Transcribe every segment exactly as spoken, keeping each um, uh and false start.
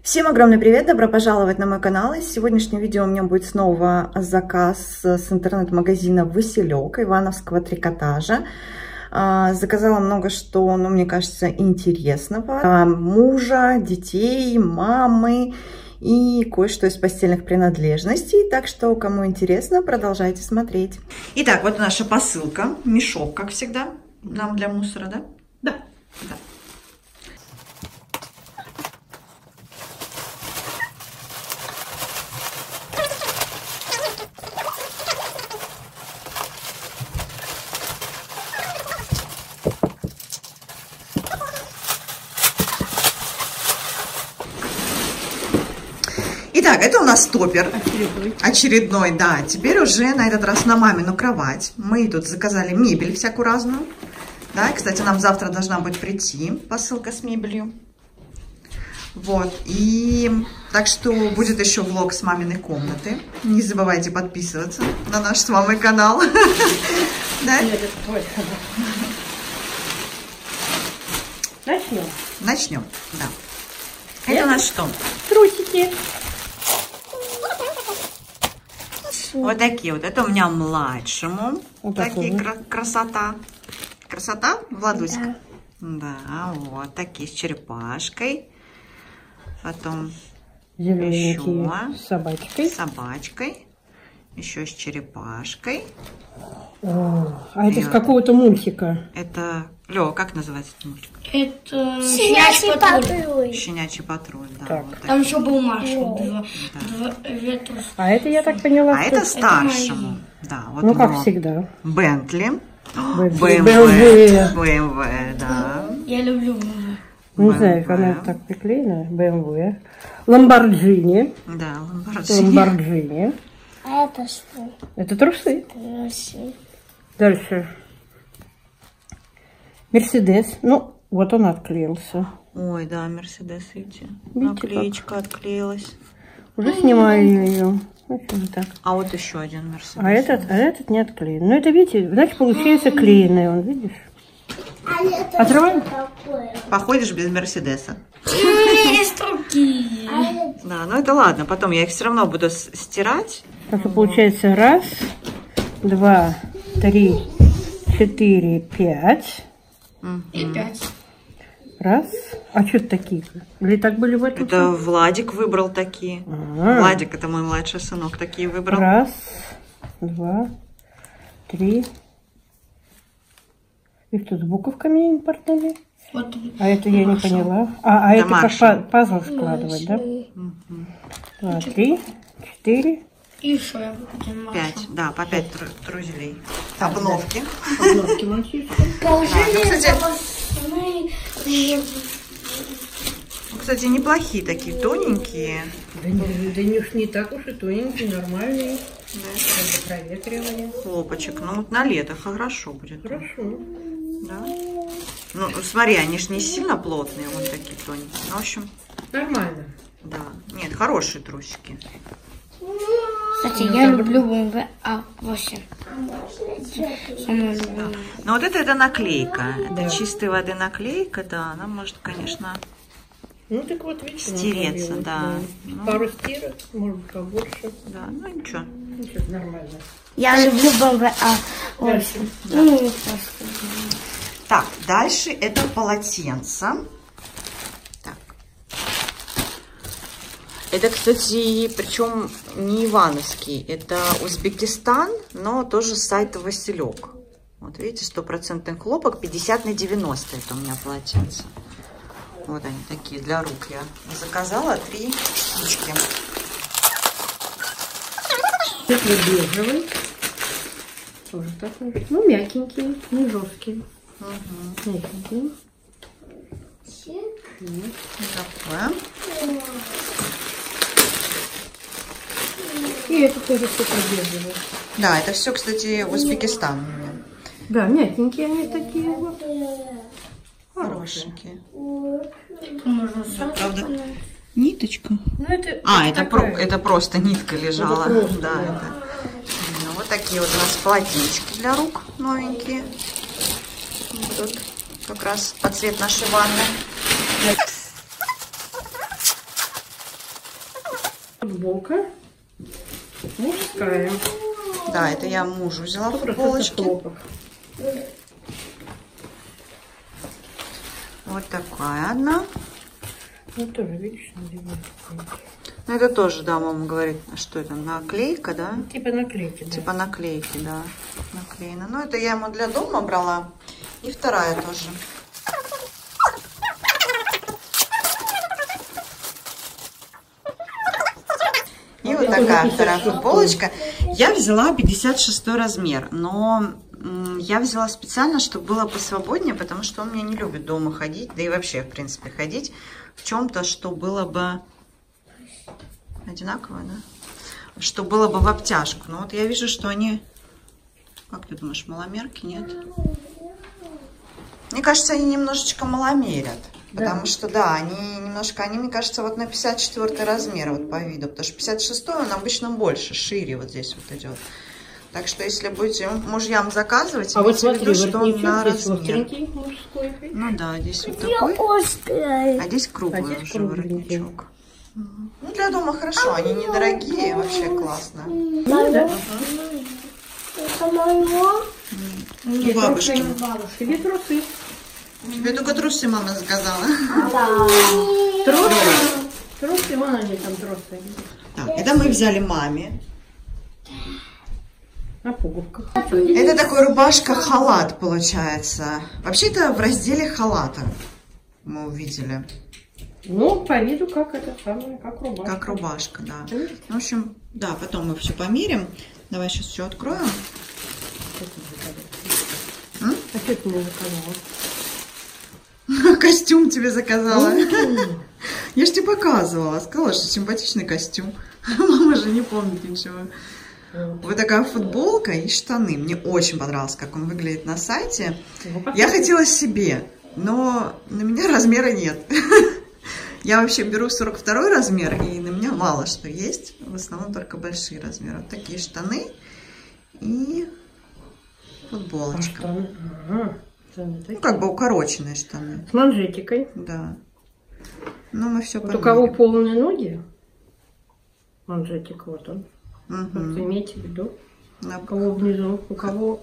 Всем огромный привет, добро пожаловать на мой канал. Из сегодняшнего видео у меня будет снова заказ с интернет-магазина Василек ивановского трикотажа. Заказала много что, ну, мне кажется, интересного. Мужа, детей, мамы и кое-что из постельных принадлежностей. Так что, кому интересно, продолжайте смотреть. Итак, вот наша посылка. Мешок, как всегда, нам для мусора, да? Да. Да. Итак, это у нас топпер очередной. очередной, да, теперь уже на этот раз на мамину кровать. Мы тут заказали мебель всякую разную, да, и, кстати, нам завтра должна будет прийти посылка с мебелью. Вот, и так что будет еще влог с маминой комнаты. Не забывайте подписываться на наш с мамой канал. Начнем. Начнем, да. Это у нас что? Трусики. Вот такие вот. Это у меня младшему. Вот такие кра красота. Красота, Владуська? Да. Да, вот такие с черепашкой. Потом еще с собачкой. С собачкой. Еще с черепашкой. О, а это из какого-то мультика? Это, Лёва, как называется этот мультик? Это Щенячий патруль. Щенячий патруль, да. Так. Вот там еще был Маршал. Да. Два, два, а это, я так поняла, а это старшему. Это да, вот ну, как всегда. Бентли. бэ эм вэ. бэ эм вэ, да. Я люблю бэ эм вэ. Не знаю, она так приклеена. бэ эм вэ. Ламборджини. Да, Ламборджини. Ламборджини. А это что? Это трусы. Трусы. Дальше. Мерседес. Ну, вот он отклеился. Ой, да, Мерседес, видите. Наклеечка отклеилась. Уже снимаю ее. Так. А вот еще один Мерседес. А этот, а этот не отклеен. Ну, это, видите, значит, получается клееный он, видишь? А Отрываем? Походишь без Мерседеса. Есть руки. Да, ну это ладно, потом я их все равно буду стирать. Так что получается раз, два, три, четыре, пять. И пять. Раз. А что это такие? Или так были в этом? Это Владик выбрал такие. А-а-а. Владик, это мой младший сынок, такие выбрал. Раз, два, три. И что, с буковками импортными? Вот. А это я не поняла. А, а это Маршал. как пазл складывать, да? Угу. Два, три, четыре. И еще я один Маршал. Пять, да, по пять тру трузелей. Обновки. Обновки мальчишки. Кстати, неплохие такие, тоненькие. Да, не, да не уж не так уж и тоненькие, нормальные. Да. Проветривание. Хлопочек. Ну, вот на лето хорошо будет. Хорошо. Да. Ну, смотри, они же не сильно плотные, вон такие тоненькие. Ну, в общем. Нормально. Да. Нет, хорошие трусики. Кстати, я люблю бэ эм вэ а восемь. Да. Но вот это, это наклейка. Да. Это чистой воды наклейка, да. Она может, конечно, ну, так вот, видите, стереться, да. да. Ну, пару стирок, может быть, побольше. Да, ну ничего. Ничего, нормально. Я люблю бэ эм вэ а восемь. Да. Ну, так, дальше это полотенце. Так. Это, кстати, причем не ивановский, это Узбекистан, но тоже с сайта Василек. Вот видите, стопроцентный хлопок, пятьдесят на девяносто это у меня полотенце. Вот они такие, для рук я заказала три штучки. Светло-бежевый. Тоже такой. Ну, мягенький, не жесткий. Угу. Мягенький. Такое. И это тоже светло-бежевый. Да, это все, кстати, Узбекистан у меня. Да, мягенькие они такие вот. Хорошенькие. можно Правда, ниточка. Ну, это, А, это, это, про, это просто нитка лежала. Это просто, да, да. это. Ну, вот такие вот у нас полотенчики для рук новенькие. Будут как раз под цвет нашей ванны. Футболка мужская. Да, это я мужу взяла футболочки. Вот такая одна. Ну, тоже, видишь, надеваю. Ну, это тоже, да, мама говорит, что это, наклейка, да? Ну, типа наклейки, да. Типа наклейки, да, наклеено. Ну, это я ему для дома брала. И вторая тоже. И вот такая вторая футболочка. Я взяла пятьдесят шестой размер, но я взяла специально, чтобы было посвободнее, потому что он меня не любит дома ходить, да и вообще, в принципе, ходить в чем-то, что было бы одинаковое, да? Что было бы в обтяжку. Но вот я вижу, что они, как ты думаешь, маломерки, нет? Мне кажется, они немножечко маломерят. Потому да. что, да, они немножко, они, мне кажется, вот на пятьдесят четвёртый размер вот по виду. Потому что пятьдесят шестой он обычно больше, шире вот здесь вот идет. Так что, если будете мужьям заказывать, а вот смотри, виду, что он на размер. Ну да, здесь вот такой, а здесь круглый а здесь уже воротничок. Угу. Ну, для дома хорошо, они недорогие, вообще классно. Ну, да. Это мое? Ну, бабушки. Тебе трусы. Тебе только трусы мама заказала. Да. Трусы. Трусы, вон они там трусы. Так, это мы взяли маме. На пуговках. Это такой рубашка-халат получается. Вообще это в разделе халата мы увидели. Ну, по виду как это самое, как рубашка. Как рубашка, да. В общем, да, потом мы все померим. Давай сейчас все откроем. А что ты мне заказала? Костюм тебе заказала. Я же тебе показывала. Сказала, что симпатичный костюм. Мама же не помнит ничего. Вот такая футболка и штаны. Мне очень понравилось, как он выглядит на сайте. Я хотела себе, но на меня размера нет. Я вообще беру сорок второй размер, и на меня мало что есть. В основном только большие размеры. Вот такие штаны и футболочка. Ну, как бы укороченные штаны. С манжетикой. Да. Ну, мы все вот у кого полные ноги, манжетик, вот он. Угу. Вот имейте в виду. Да. У кого внизу, у кого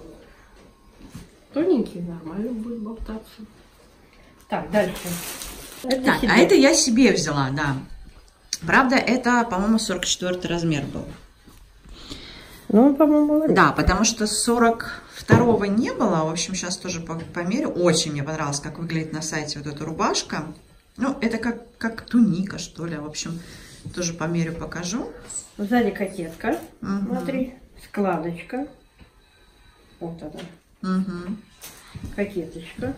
тоненький, нормально будет болтаться. Так, дальше. Это так, а это я себе взяла, да. Правда, это, по-моему, сорок четвёртый размер был. Ну, по-моему, да, потому что сорок второго не было. В общем, сейчас тоже померю. Очень мне понравилось, как выглядит на сайте вот эта рубашка. Ну, это как, как туника, что ли. В общем, тоже померю, покажу. Сзади кокетка. Угу. Смотри, складочка. Вот она. Угу. Кокеточка.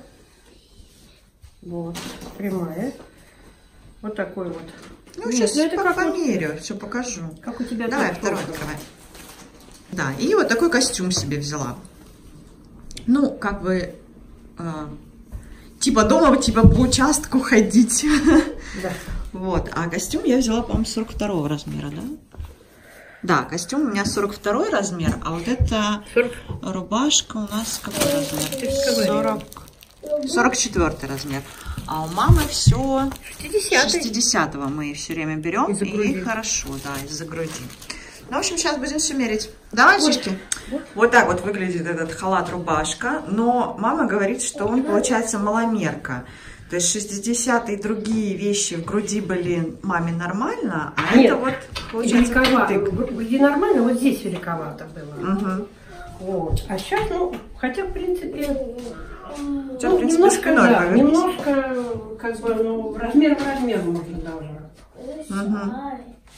Вот, прямая. Вот такой вот. Ну, Нет, сейчас ну, это как померю, вот, все покажу. Как у тебя. Давай, второй открывай. Да, и вот такой костюм себе взяла. Ну, как бы, э, типа дома, типа по участку ходить. Да. Вот, а костюм я взяла, по-моему, сорок второго размера, да? Да, костюм у меня сорок второй размер, а вот эта рубашка у нас какой размер? сорок, сорок четвёртый размер. А у мамы все шестидесятого мы все время берем, и хорошо, да, из-за груди. Ну, в общем, сейчас будем все мерить. Да, мальчишки? Вот. Вот так вот выглядит этот халат-рубашка. Но мама говорит, что он, получается, маломерка. То есть шестидесятые другие вещи в груди были маме нормально, а Нет, это вот, получается, великовато. В груди нормально, вот здесь великовато было. Угу. Вот. А сейчас, ну, хотя, в принципе... Сейчас, ну, в принципе, немножко, спиной да, немножко, как бы, ну, размер в размер можно даже. Угу.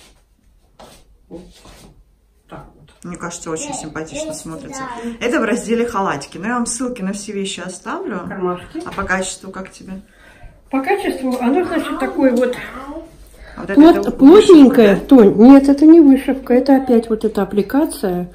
Вот. Так вот. Мне кажется, очень симпатично смотрится. Это в разделе халатики. Но я вам ссылки на все вещи оставлю. Кармашки. А по качеству как тебе? По качеству оно, значит, такое вот, вот плот, это плотненькое. Да? Тонь. Нет, это не вышивка. Это опять вот эта аппликация.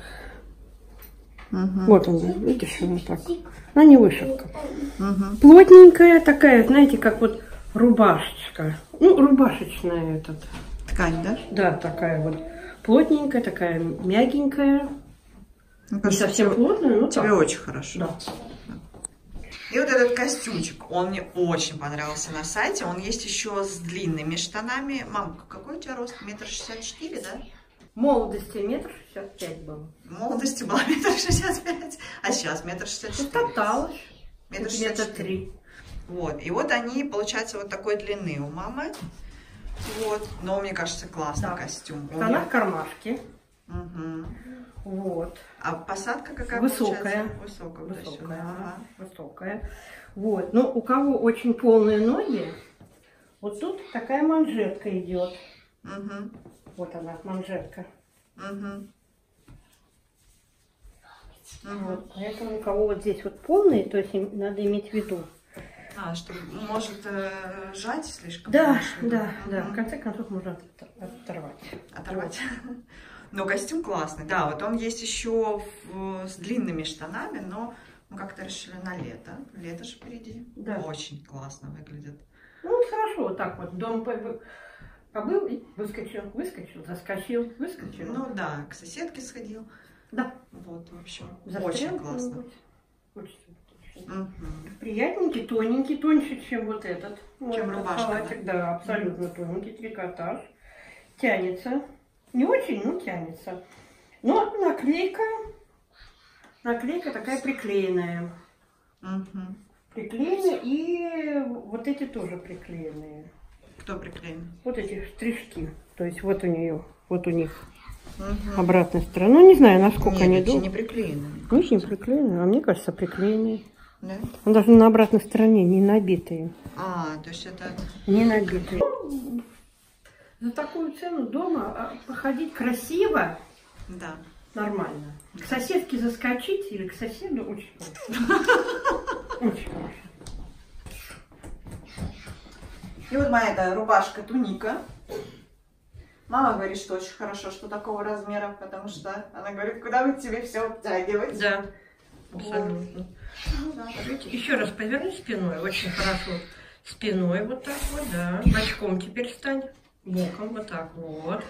Угу. Вот она, видишь, она так. Она не вышивка. Угу. Плотненькая такая, знаете, как вот рубашечка. Ну, рубашечная этот. Ткань, да? Да, такая вот. Плотненькая, такая мягенькая. Ну, не совсем плотная, но тебе так. очень хорошо. Да. И вот этот костюмчик, он мне очень понравился на сайте. Он есть еще с длинными штанами. Мам, какой у тебя рост? Метр шестьдесят четыре, да? В молодости метр шестьдесят пять был. В молодости была метр шестьдесят пять, а сейчас метр шестьдесят четыре. Топталась. Метр шестьдесят три. Вот. И вот они, получается, вот такой длины у мамы. Вот. Но мне кажется, классный да. костюм. В штанах кармашки. Угу. Вот. А посадка какая высокая. Высокая. Высокая. Ага. Высокая. Вот. Но у кого очень полные ноги, вот тут такая манжетка идет. Угу. Вот она, манжетка. Угу. Вот. Поэтому у кого вот здесь вот полные, то есть им надо иметь в виду. А, что может э, сжать слишком? Да, больше, да, угу. да. В конце концов можно оторвать. Оторвать. Вот. Но костюм классный. Да, вот он есть еще в, с длинными штанами, но мы как-то решили на лето. Лето же впереди. Да. Очень классно выглядит. Ну вот хорошо, вот так вот. Дом побыл и выскочил, выскочил, заскочил, выскочил. Ну да, к соседке сходил. Да. Вот, в общем, Застрял очень классно. Очень. Угу. Приятненький, тоненький, тоньше, чем вот этот. Чем вот рубашка. Халатик, да, да абсолютно угу. Тоненький, трикотаж. Тянется. Не очень, но тянется. Но наклейка, наклейка такая приклеенная. Угу. Приклеенная, и вот эти тоже приклеенные. Кто приклеен? Вот эти штришки. То есть вот у нее, вот у них угу. обратная сторона. Ну, не знаю, насколько Нет, они долго. Не приклеены. Конечно, не приклеены, а мне кажется, приклеенные. Да? Он даже на обратной стороне, не набитые. А, то есть это... Не набитые. За такую цену дома походить красиво, да. Нормально. К соседке заскочить или к соседу очень хорошо. Очень хорошо. И вот моя эта рубашка туника. Мама говорит, что очень хорошо, что такого размера, потому что она говорит, куда бы тебе все обтягивать. Да, абсолютно. Ну, да. Еще раз поверни спиной, очень хорошо. Спиной вот так вот, да. Бочком теперь стань. Боком вот так вот.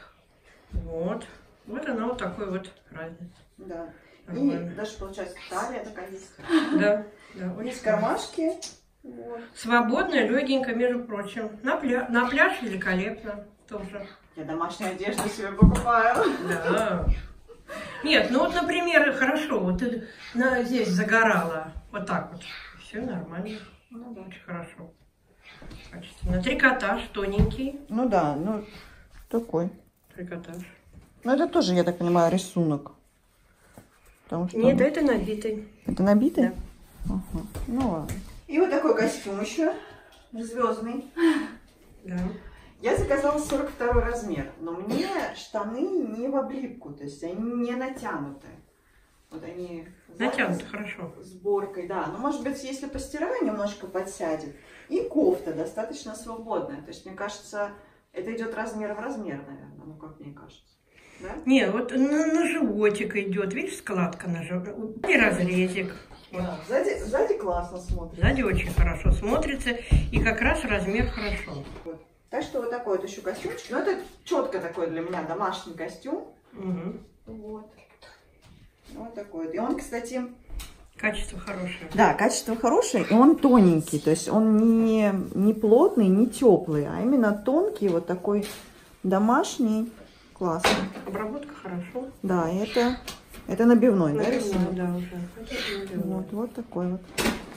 Вот. Вот она вот такой вот разница. Да. Нормально. И даже получается талия такая есть. Да. Да. Есть кармашки. Вот. Свободная, легенькая, между прочим. На, пля... на пляж великолепно тоже. Я домашнюю одежду себе покупаю. Да. Нет, ну вот, например, хорошо, вот ты на, здесь загорала. Вот так вот. Все нормально. Ну да, очень хорошо. Качественно. Трикотаж тоненький. Ну да, ну такой. Трикотаж. Ну это тоже, я так понимаю, рисунок. Потому что... Нет, это набитый. Это набитый? Да. Ага. Ну ладно. И вот такой костюм еще. Звездный. Да. Я заказала сорок второй размер, но мне штаны не в облипку, то есть они не натянуты. Вот они... Натянуты, хорошо. Сборкой, да. Но может быть, если постираю, немножко подсядет. И кофта достаточно свободная. То есть, мне кажется, это идет размер в размер, наверное. Ну, как мне кажется. Да? Нет, вот на, на животик идет. Видишь, складка на животик. И разрезик. Да, сзади, сзади классно смотрится. Сзади очень хорошо смотрится. И как раз размер хорошо. Вот. Так что вот такой вот еще костюмчик. Но это четко такой для меня домашний костюм. Угу. Вот. Вот такой вот. И он, кстати... Качество хорошее. Да, качество хорошее, и он тоненький. То есть он не, не плотный, не теплый, а именно тонкий, вот такой домашний. Классный. Обработка хорошо. Да, и это, это набивной, набивной, да, рисунок? Да, уже. Это вот, вот такой вот.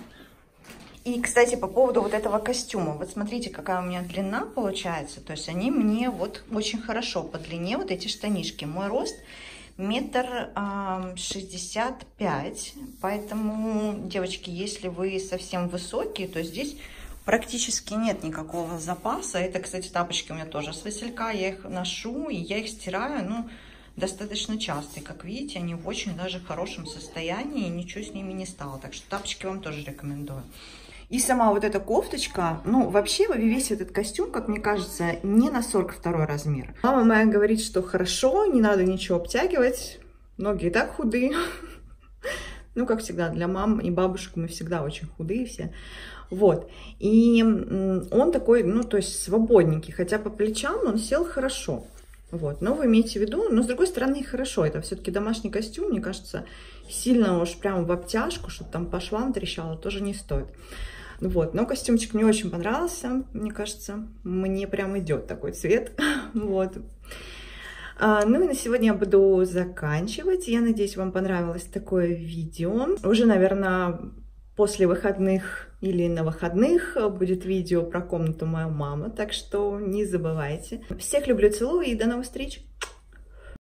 И, кстати, по поводу вот этого костюма. Вот смотрите, какая у меня длина получается. То есть они мне вот очень хорошо по длине, вот эти штанишки. Мой рост метр шестьдесят пять. Поэтому, девочки, если вы совсем высокие, то здесь практически нет никакого запаса. Это, кстати, тапочки у меня тоже с василька. Я их ношу, и я их стираю, ну, достаточно часто. И, как видите, они в очень даже хорошем состоянии, и ничего с ними не стало. Так что тапочки вам тоже рекомендую. И сама вот эта кофточка, ну, вообще весь этот костюм, как мне кажется, не на сорок второй размер. Мама моя говорит, что хорошо, не надо ничего обтягивать, ноги и так худые. Ну, как всегда, для мам и бабушек мы всегда очень худые все. Вот. И он такой, ну, то есть свободненький, хотя по плечам он сел хорошо. Вот, но вы имеете в виду, но с другой стороны хорошо, это все-таки домашний костюм, мне кажется, сильно уж прям в обтяжку, чтобы там по швам трещало, тоже не стоит. Вот, но костюмчик мне очень понравился, мне кажется, мне прям идет такой цвет, вот. А, ну и на сегодня я буду заканчивать, я надеюсь, вам понравилось такое видео. Уже, наверное, после выходных или на выходных будет видео про комнату моей мамы, так что не забывайте. Всех люблю, целую и до новых встреч!